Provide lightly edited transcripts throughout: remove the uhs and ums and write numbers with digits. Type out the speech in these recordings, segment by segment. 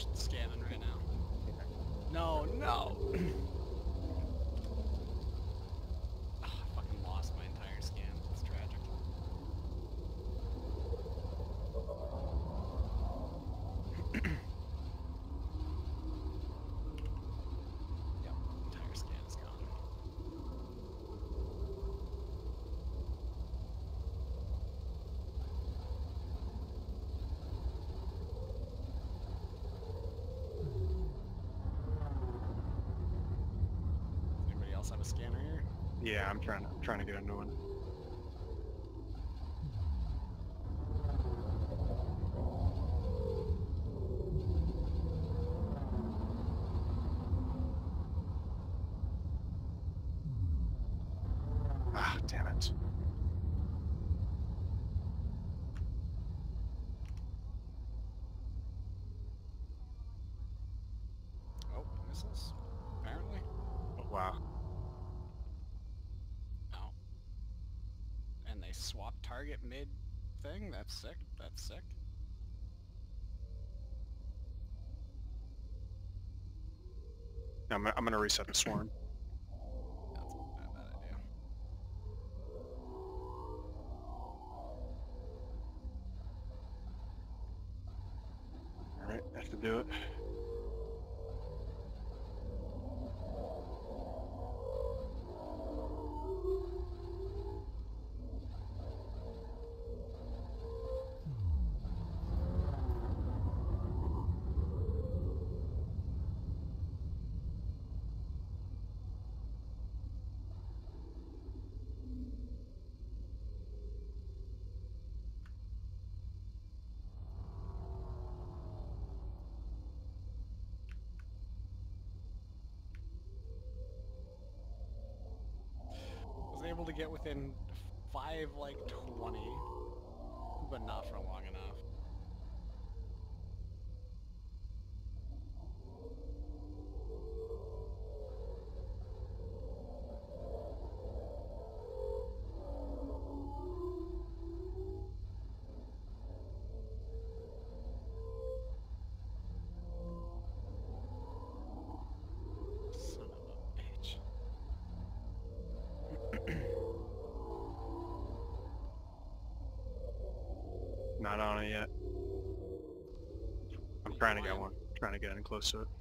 scanning right now. No, no! Oh, I fucking lost my entire scan. It's tragic. Yep, entire scan is gone. Anybody else have a scanner here? Yeah, I'm trying to get a new one. Ah, damn it. Oh, missiles? Apparently? Oh, wow. No. And they swap target mid-thing? That's sick. That's sick. I'm gonna reset the swarm. That's not a bad idea. Alright, I have to do it. Was able to get within 5, like, 20, but not for long enough. Son of a bitch. Not on it yet. I'm trying to get one. Trying to get in close to it.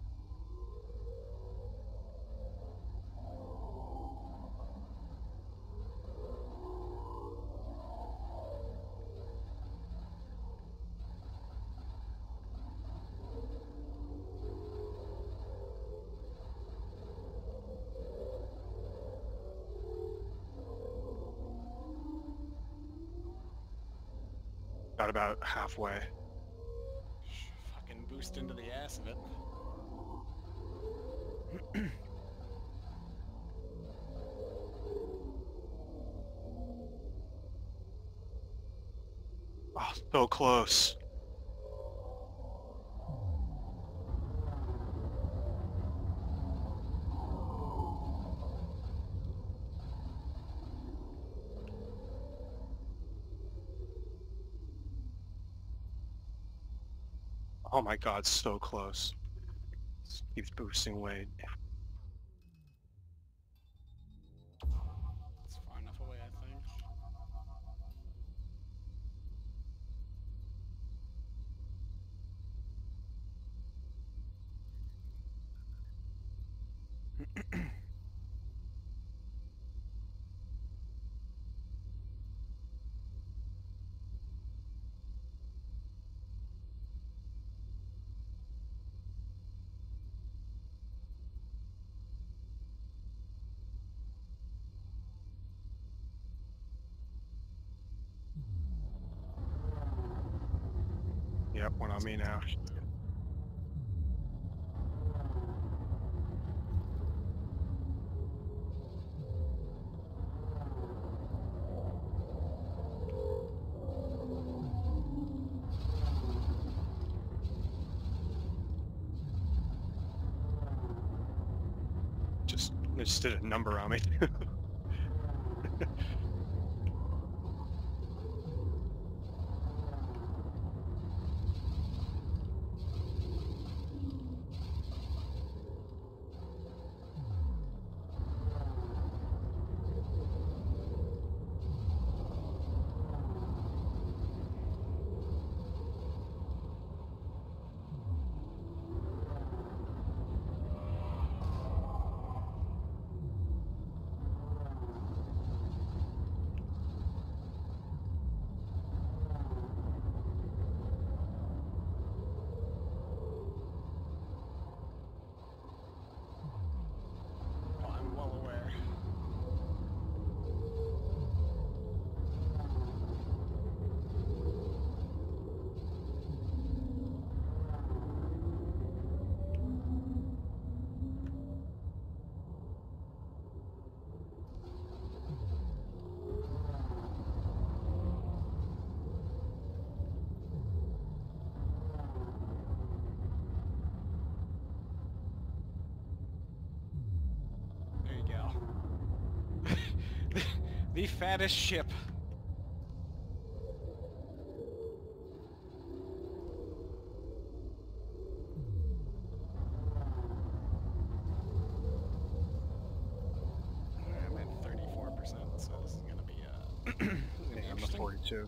Got about halfway. Fucking boost into the ass of it. Oh, so close. Oh my god, so close. Keeps boosting weight. It's far enough away, I think. Yep, one on me now. They just did a number on me. The fattest ship. I'm at 34%, so this is gonna be this is gonna be Yeah, I'm a interesting. 42.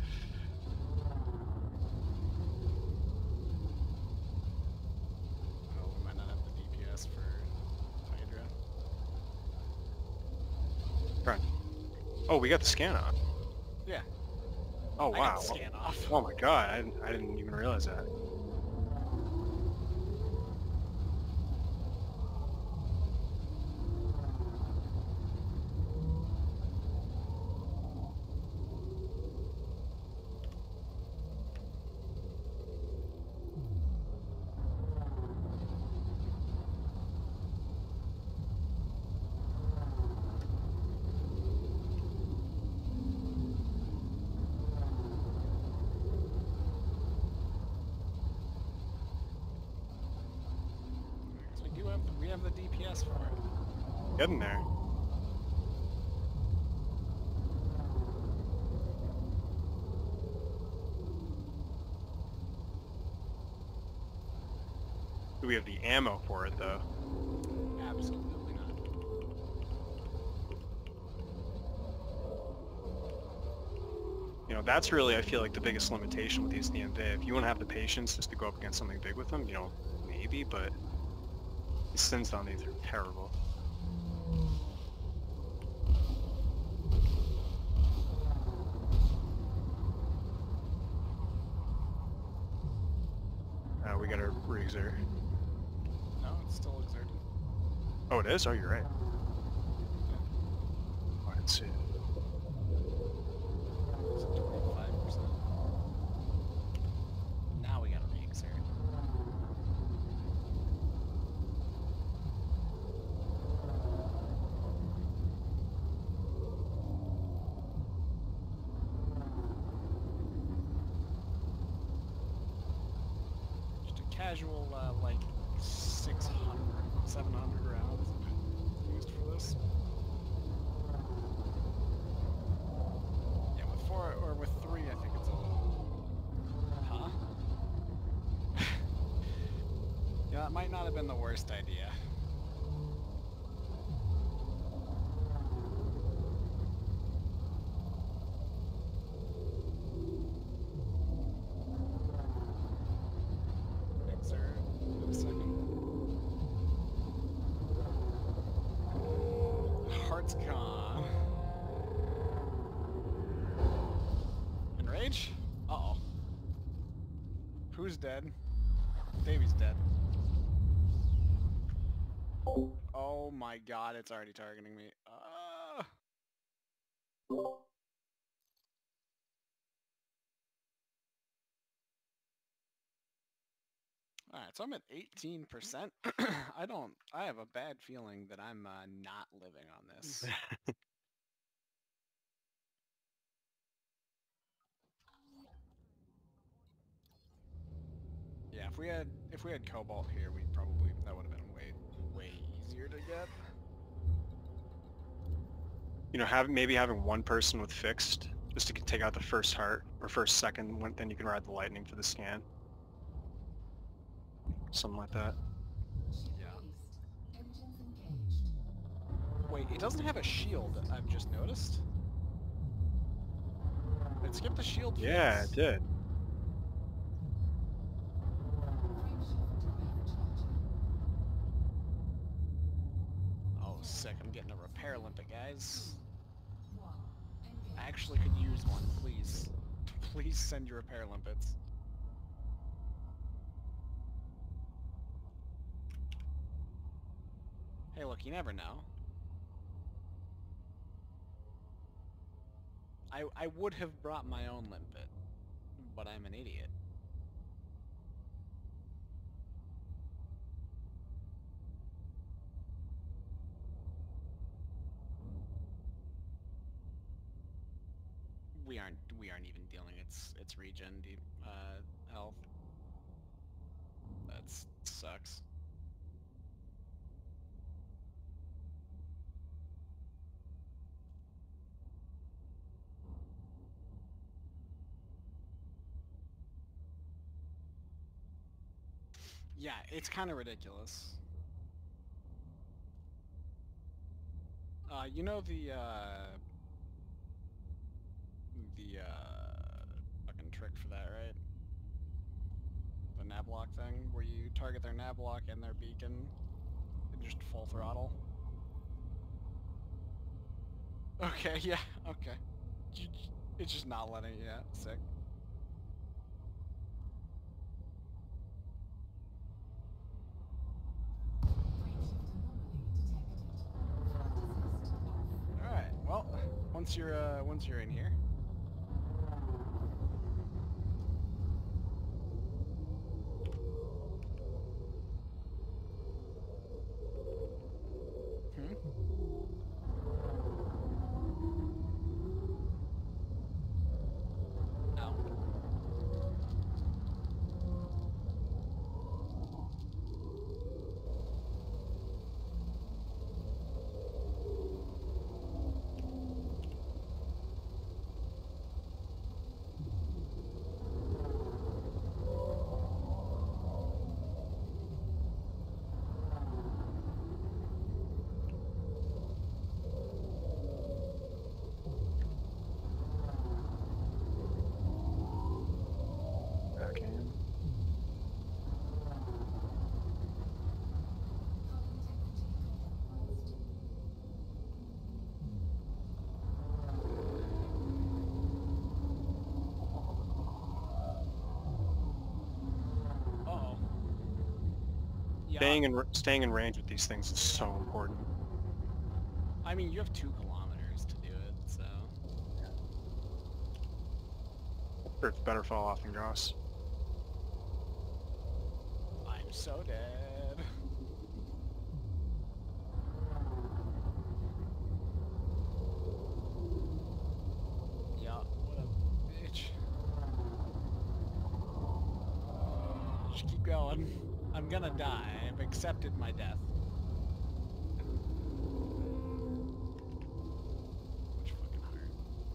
Oh, we might not have the DPS for Hydra. Right. Oh, we got the scan on. Yeah. Oh I wow. got the scan off. Oh my god, I didn't even realize that. Because we have the DPS for it. Getting there. Do we have the ammo for it though? Absolutely not. You know, that's really, I feel like, the biggest limitation with these DMV. If you want to have the patience just to go up against something big with them, you know, maybe, but the sins on these are terrible. We gotta re-exert. No, it's still exerted. Oh, it is? Oh, you're right. Yeah. Oh, I didn't see it. It's 25%. Now we gotta re-exert. Just a casual, like, 600, 700 rounds used for this. Yeah, with 4 or with 3, I think it's a little... Huh? Yeah, that might not have been the worst idea. Exert in a second. Heart's gone. Enrage? Uh-oh. Who's dead? Davey's dead. Oh my god, it's already targeting me. Alright, so I'm at 18%. I have a bad feeling that I'm not living on this. Yeah, if we had Cobalt here, that would have been way easier to get. You know, maybe having one person with fixed, just to take out the first heart, or first second, then you can ride the lightning for the scan. Something like that. Yeah. Wait, it doesn't have a shield, I've just noticed. It skipped the shield phase. Yeah, it did. Oh, sick. I'm getting a repair limpet, guys. I actually could use one, please. Please send your repair limpets. Hey, look, you never know. I would have brought my own limpet, but I'm an idiot. We aren't even dealing its regen health. That sucks. Yeah, it's kind of ridiculous. You know the fucking trick for that, right? The navlock thing, where you target their navlock and their beacon and just full throttle. Okay, yeah, okay. It's just not letting you, yeah, sick. Alright, well, once you're in here. No. Okay. Uh-oh. Yeah. Staying in range with these things is so important. I mean, you have 2 kilometers to do it, so... Or it's better fall off and Goss. I'm so dead. Yeah, what a bitch. Just keep going. I'm gonna die. I've accepted my death. Which fucking hurt.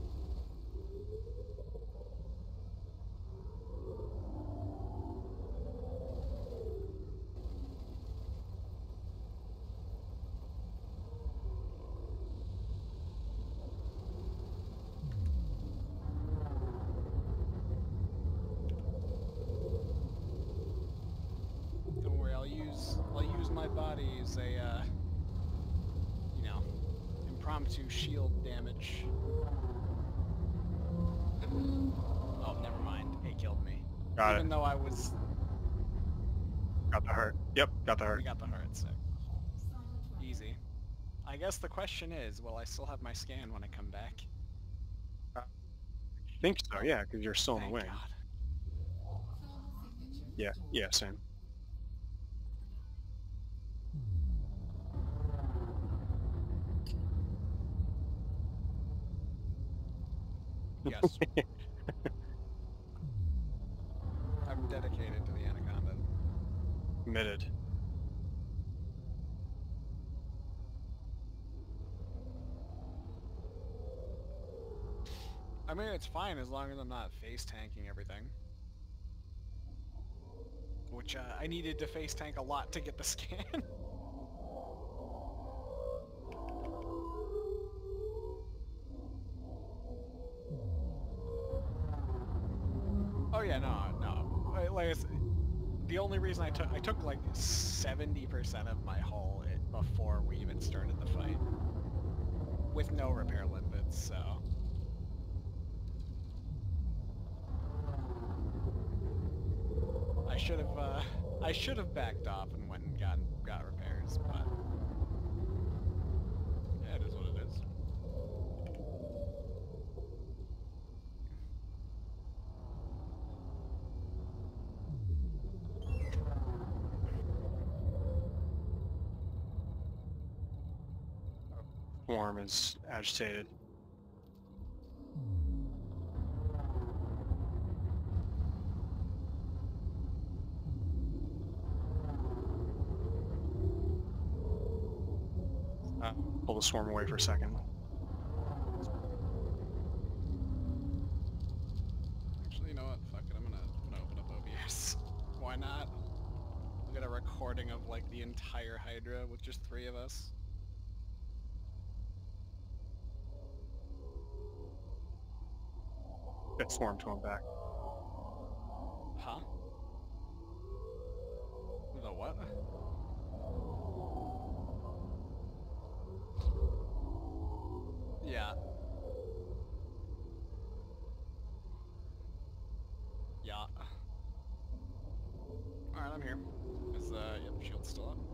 Don't worry, I'll use my body as a you know, impromptu shield damage. Oh, never mind. It killed me. Got Even it. though I was... Got the heart. Yep, got the We heart. got the heart, sick. Easy. I guess the question is, will I still have my scan when I come back? I think so, yeah, because you're still in the Thank wing. God. Yeah, same. Yes. I'm dedicated to the Anaconda. Committed. I mean, it's fine as long as I'm not face tanking everything. Which, I needed to face tank a lot to get the scan. Oh yeah, no. Like I said, the only reason I took like 70% of my hull before we even started the fight. With no repair limpets, so... I should have backed off and went and got repairs, but yeah, it is what it is. Swarm is agitated. Pull the swarm away for a second. Actually, you know what? Fuck it. I'm gonna open up OBS. Why not? Look at recording of like the entire Hydra with just 3 of us. That swarm to him back. Huh? The what? Yeah. Yeah. Alright, I'm here. Is, yep, shield's still up.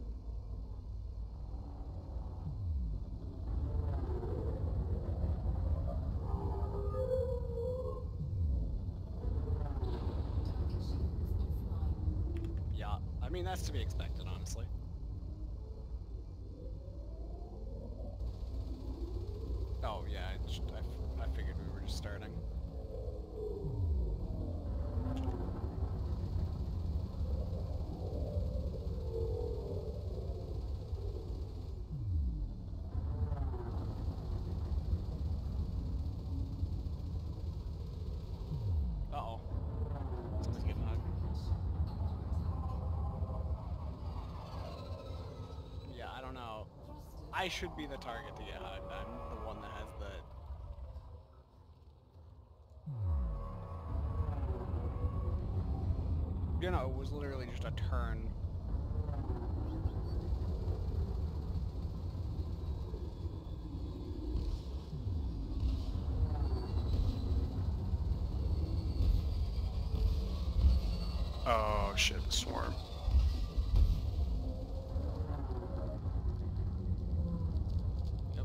Yeah, I mean, that's to be expected, honestly. Oh, yeah, I figured we were just starting. Uh-oh. Somebody's getting hugged. Yeah, I don't know. I should be the target to get hugged. I'm the one that has the... You know, it was literally just a turn. Oh shit, the swarm. Yep.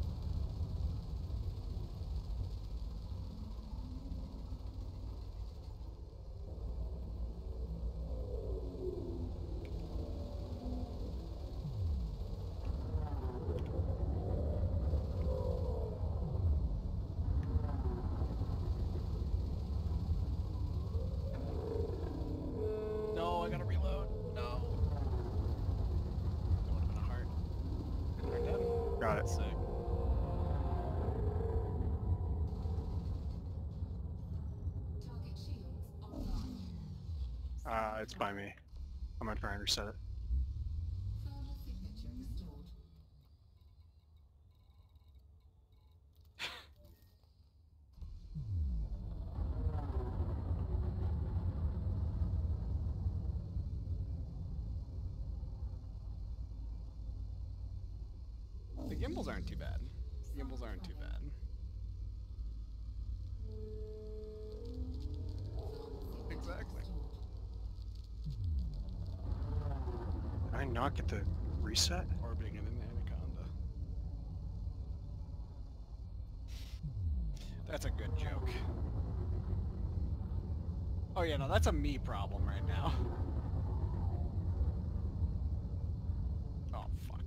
No, I gotta reload. No. That would have been a heart. Heart dead. Got it. Sick. It's by me. I'm gonna try and reset it. The gimbals aren't too bad. Gimbals aren't too bad. Exactly. Did I not get the reset? Orbiting an anaconda. That's a good joke. Oh yeah, no, that's a me problem right now. Oh, fuck.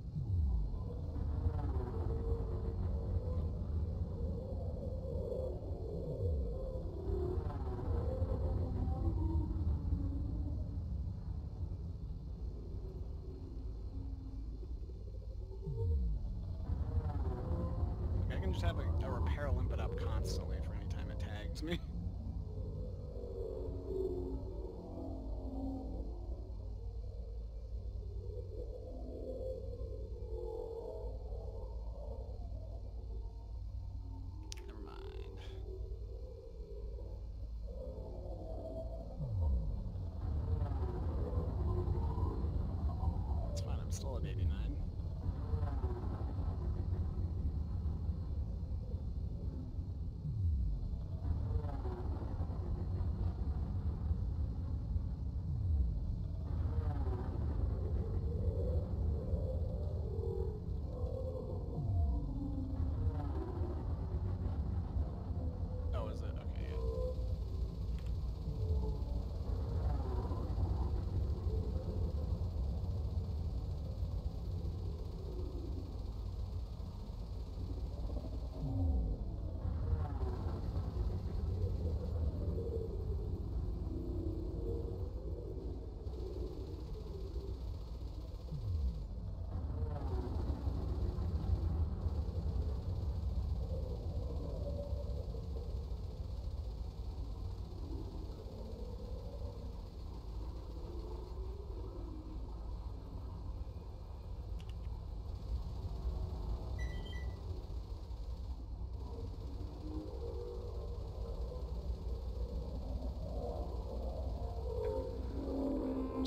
I can just have a repair limpet up constantly for any time it tags me. Never mind. It's fine, I'm still at 89. Oh, is it? Okay, yeah.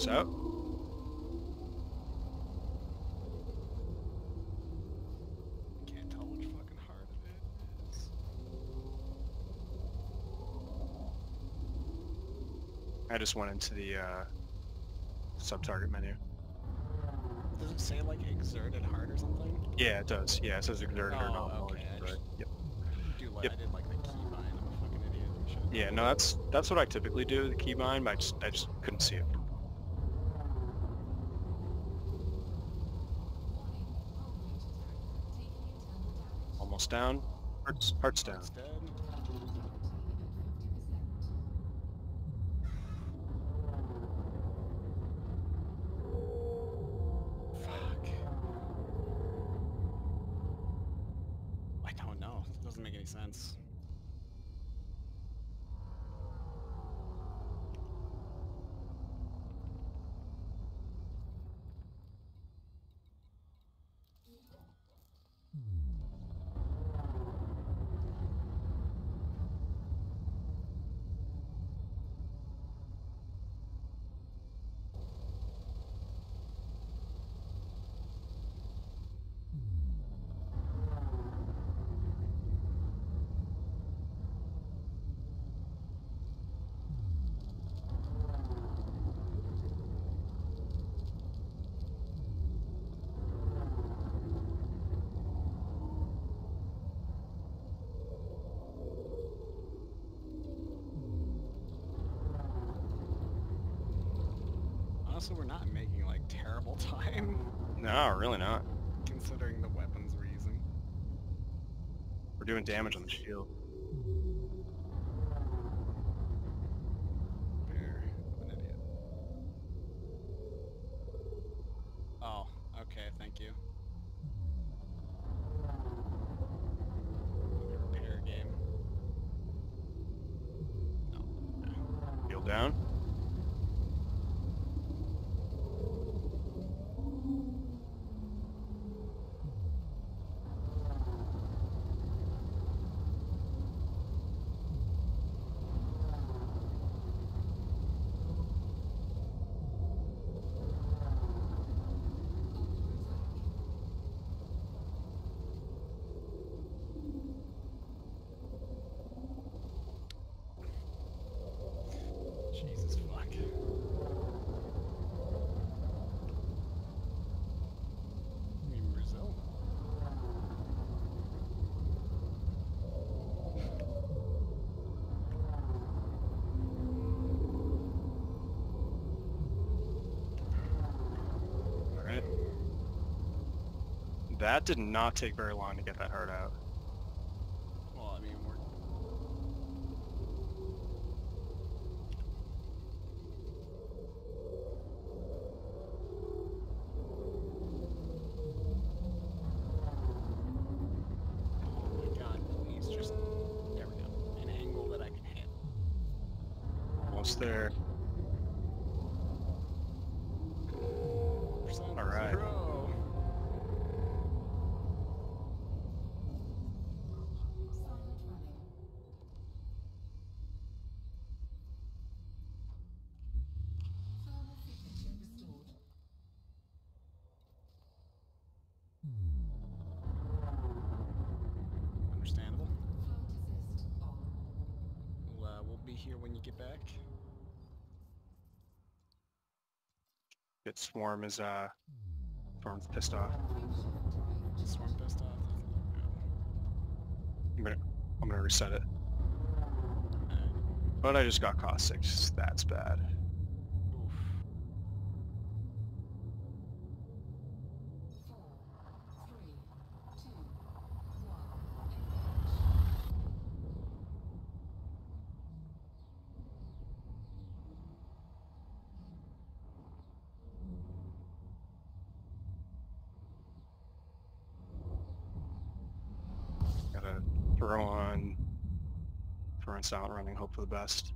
Weapons out. Can't tell which fucking heart it is. I just went into the sub-target menu. Does it say like exerted heart or something? Yeah, it does. Yeah, it says exerted or not. Okay. Right. Yep. I did like the keybind. I'm a fucking idiot and shit. Yeah, no, that's what I typically do, the keybind, but I just couldn't see it. Almost down. Heart's down. Heart's dead. Fuck. I don't know. It doesn't make any sense. Honestly, we're not making like terrible time, No, really not. considering the weapons we're using. We're doing damage on the shield. Bear, I'm an idiot. Oh, okay, thank you. Let me repair game. No. Okay. Shield down. Jesus fuck. You mean Brazil? Alright. That did not take very long to get that heart out. Well, I mean, we're... Oh my god, please just... There we go. An angle that I can hit. Almost there. All right. 0. Understandable. We'll be here when you get back. Good Swarm is Swarm's pissed off. Swarm pissed off. I'm gonna reset it. Alright. But I just got cost 6. That's bad. Oof. Gotta throw on silent running, hope for the best.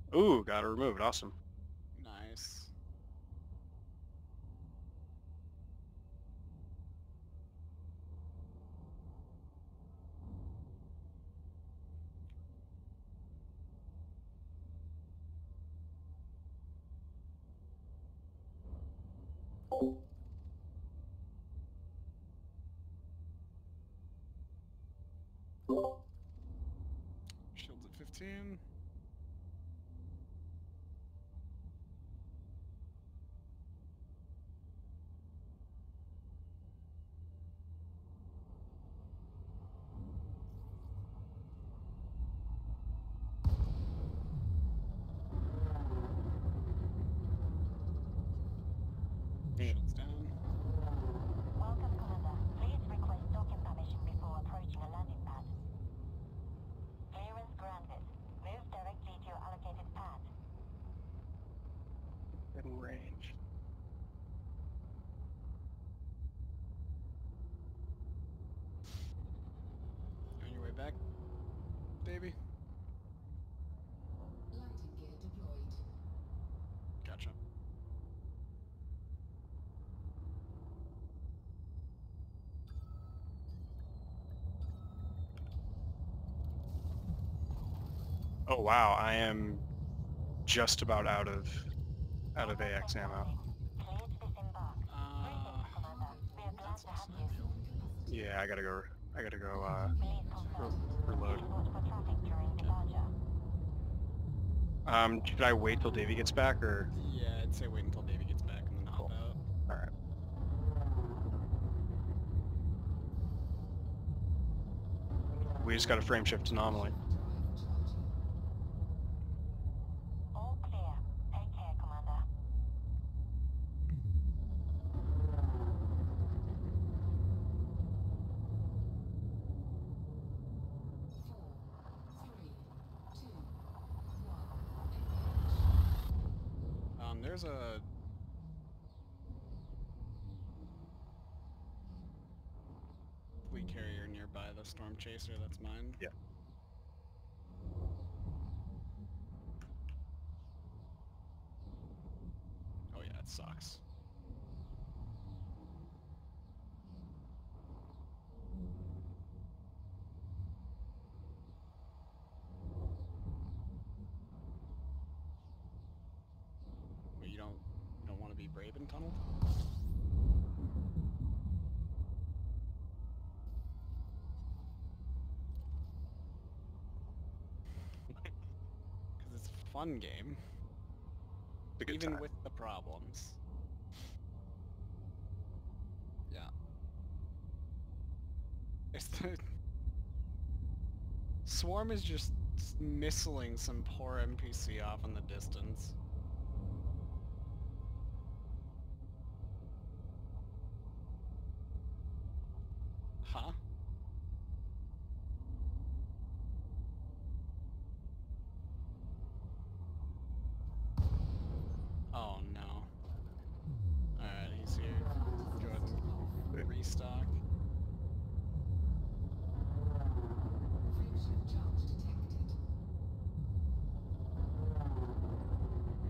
Ooh, got it removed. Awesome. Nice. Shields at 15. Shields down. Welcome, Commander. Please request docking permission before approaching a landing pad. Clearance granted. Move directly to your allocated pad. In range. On your way back, baby. Landing gear deployed. Gotcha. Oh wow, I am just about out of AX ammo. Clear to disembark. Greetings, Commander. We are glad to have you. Yeah, I gotta go. Release confirmed. reload. Please watch for traffic during departure. Should I wait till Davey gets back, or? Yeah, I'd say wait until Davey gets back and then hop out. All right. We just got a frame shift anomaly. All clear. Take care, Commander. There's a fleet carrier nearby the Storm Chaser. That's mine. Yeah. Oh yeah, it sucks. But you don't want to be brave and tunneled? Because it's a fun game, It's a good even time. with the problems. Yeah. It's the Swarm is just missiling some poor NPC off in the distance. Huh? Oh no. Alright, he's here. Go ahead and restock. Frameshift charge detected.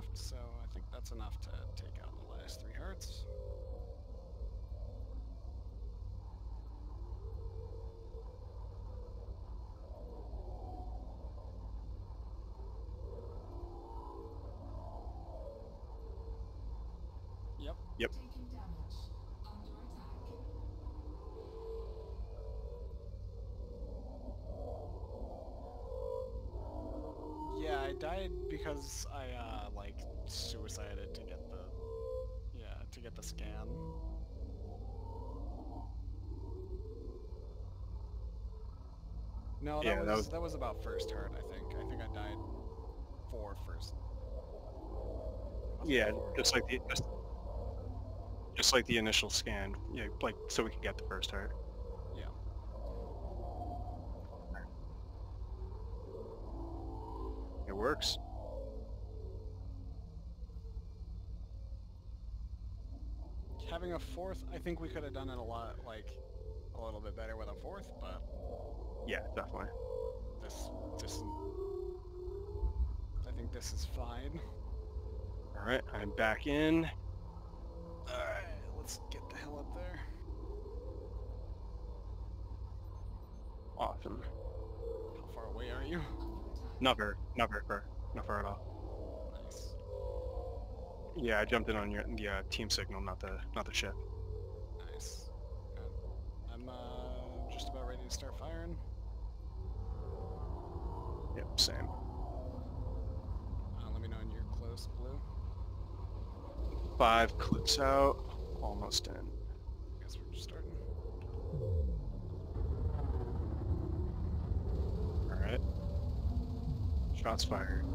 left, so I think that's enough to take out the last 3 hearts. Yep. Yep. Taking damage. Under attack. Yeah, I died because I like suicided to get the scan. No, Yeah, that was about first heart, I think. I think I died for first. Yeah, just like the initial scan. Yeah, like so we could get the first heart. Yeah. It works. Having a fourth, I think we could have done it a little bit better with a fourth, but Yeah, definitely. this I think this is fine. All right, I'm back in. Alright, let's get the hell up there. Awesome. How far away are you? Not very far. Not far at all. Nice. Yeah, I jumped in on the team signal, not the ship. Nice. Good. I'm just about ready to start firing. Yep, same. Let me know when you're close, Blue. 5 clips out, almost in. Guess we're just starting. All right. Shots fired.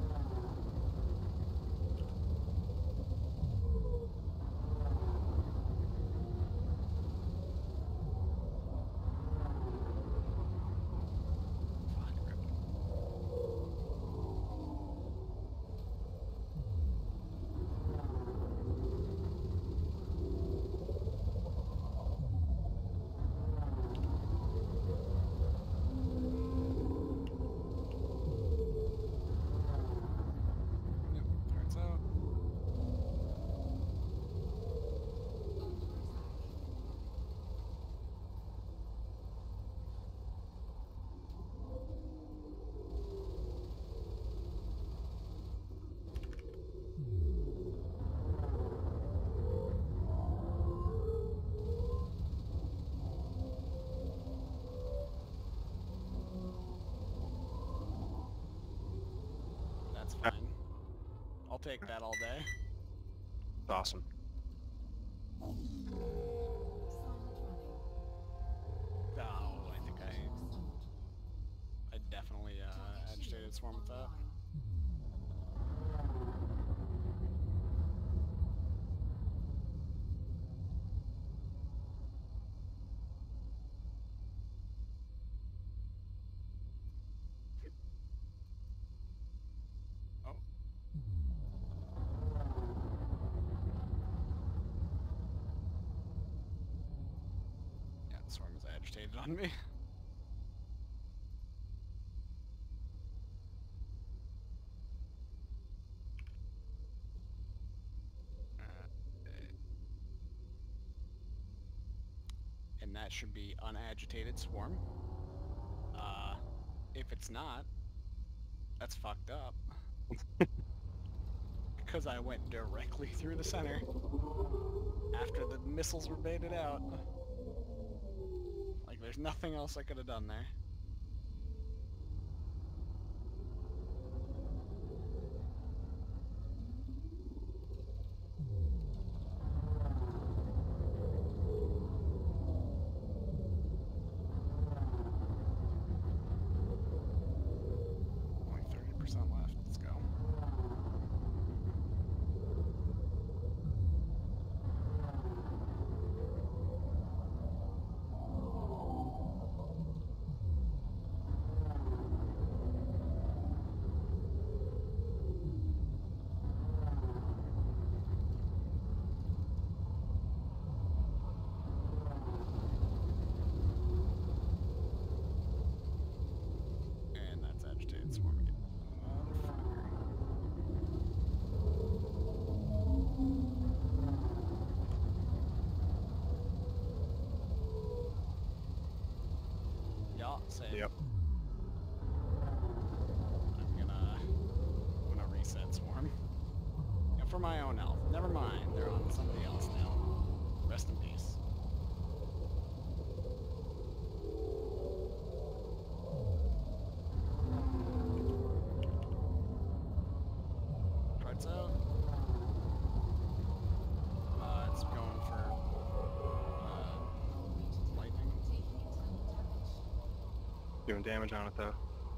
Fuck, rip. Yep, hearts out. That's fine. I'll take that all day. Awesome. Silent running. Oh, I think I definitely agitated swarm with that. Oh. Yeah, the swarm is agitated on me. And that should be unagitated swarm. If it's not, that's fucked up. Because I went directly through the center after the missiles were baited out. Like, there's nothing else I could have done there. Only 30% left. Let's go. Save. Yep. I'm gonna reset Swarm. Yeah, for my own health. Never mind, they're on somebody else now. Rest in peace. Parts out. It's going for lightning. Doing damage on it though.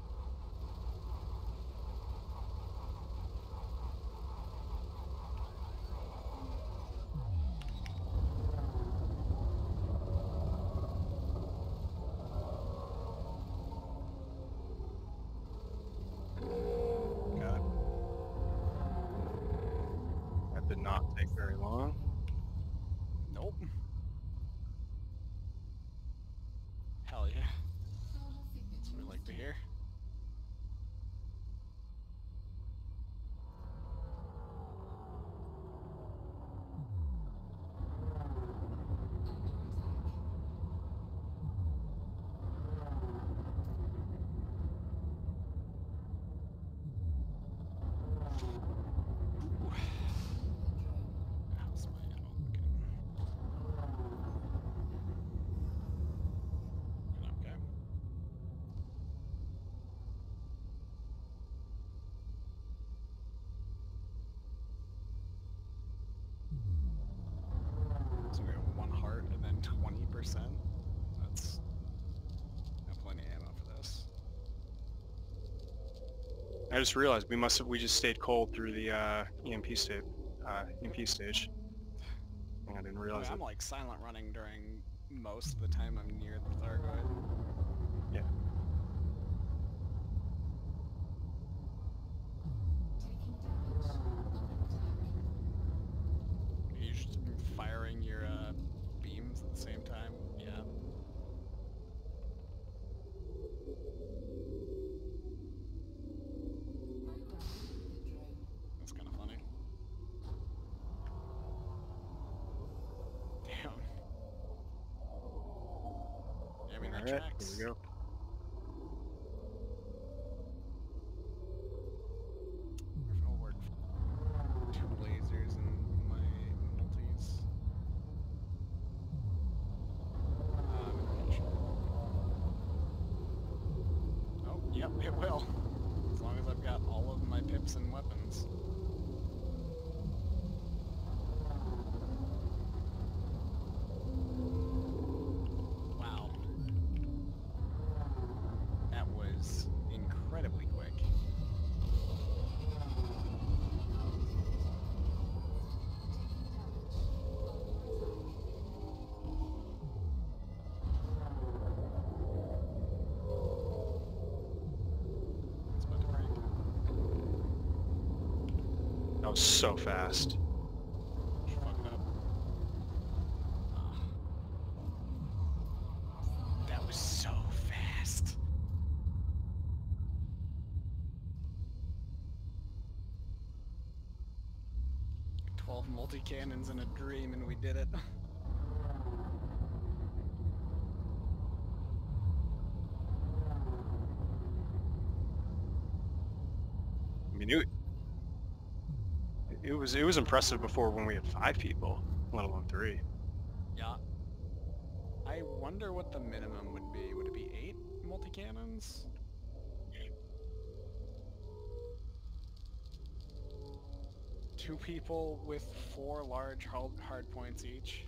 Got it. That did not take very long. Nope. Hell yeah. That's what we like to hear. Ooh. How's my ammo looking? Okay. So we have 1 heart and then 20%. That's got plenty of ammo for this. I just realized we just stayed cold through the EMP stage. I didn't realize I'm it. like silent running during most of the time I'm near the Thargoid. Yeah. Are you just firing your beams at the same time? Yeah. That's kind of funny. Damn. Yeah, I mean, that Alright, tracks. here we go. I'll work 2 lasers and my multis. Oh, yep, it will. As long as I've got all of my pips and weapons. Wow. That was incredibly quick. It's about to break. That was so fast. Fucked up. Ah. That was so fast. "12 multi-cannons in a dream and we did it." I mean, it was impressive before when we had 5 people, let alone 3. Yeah. I wonder what the minimum would be. Would it be 8 multi-cannons? Two people with 4 large hard points each.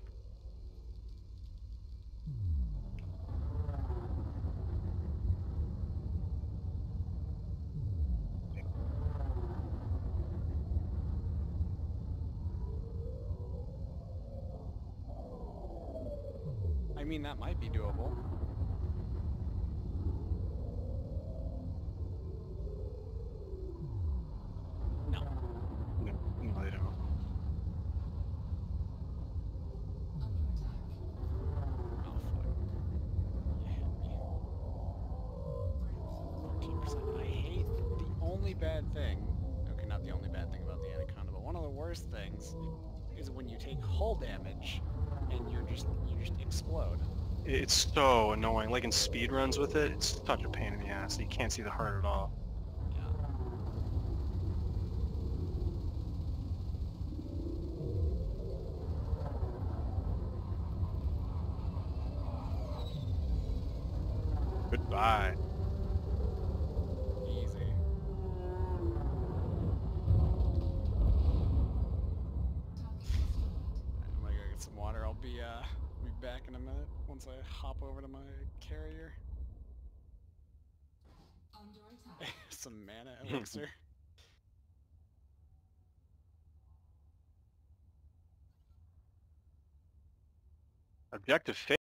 I mean, that might be doable. No. No, they don't. Oh, fuck. You hit me. 14%. I hate the only bad thing. Okay, not the only bad thing about the Anaconda, but one of the worst things is when you take hull damage and you just explode. It's so annoying. Like in speed runs with it, it's such a pain in the ass. You can't see the heart at all. Yeah. Goodbye. Easy. I'm gonna go get some water. I'll be back in a minute once I hop over to my carrier. Under attack. Some mana elixir. Objective failed.